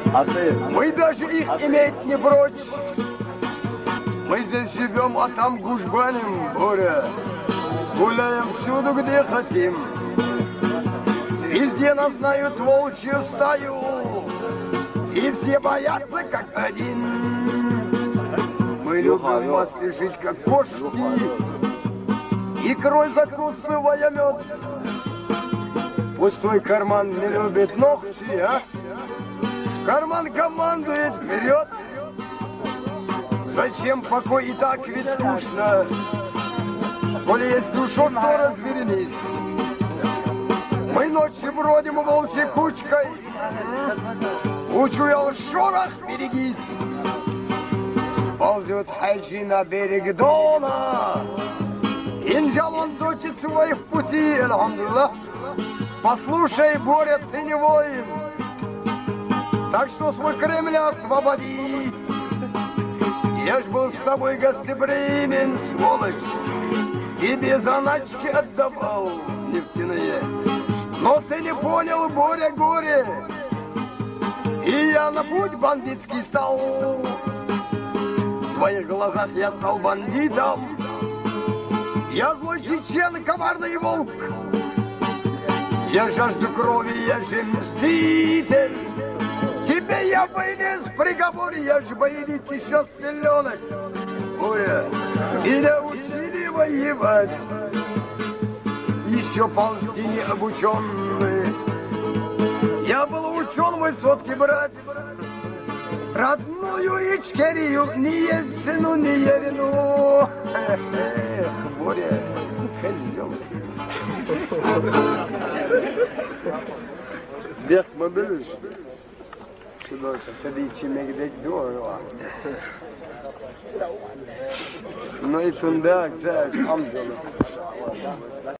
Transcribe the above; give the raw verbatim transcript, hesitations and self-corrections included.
А ты? Мы даже их а иметь ты? Не прочь. Мы здесь живем, а там гужбаним, Боря. Гуляем всюду, где хотим. Везде нас знают волчью стаю. И все боятся, как один. Мы любим в масле жить, как кошки. Икрой закусывая мед. Пустой карман не любит ногти, а? Карман командует вперед. Зачем покой, и так ведь скучно. Коли есть душа, то развернись. Мы ночью бродим волчьей кучкой. Учуял шорох, берегись. Ползет хаджи на берег Дона. Кинжал он точит свой в пути, алхамдулилlah. Послушай, Боря, ты не воин. Так что свой Кремль освободи. Я ж был с тобой гостеприимен, сволочь. Тебе заначки отдавал нефтяные. Но ты не понял, Боря, горе. И я на путь бандитский стал. В твоих глазах я стал бандитом. Я злой чечен, коварный волк. Я жажду крови, я же мститель. Тебе я вынес приговор, я же боевик еще с пеленок. Боря, меня учили воевать. Еще ползти не обученные. Я был учен высотки брать. Родную Ичкерию, ни Ельцину, ни Ерину. Эх, Боря, козел. Бех мы были. Чудовище, сади чимек дорого. Ну и тундак, так, амзалы.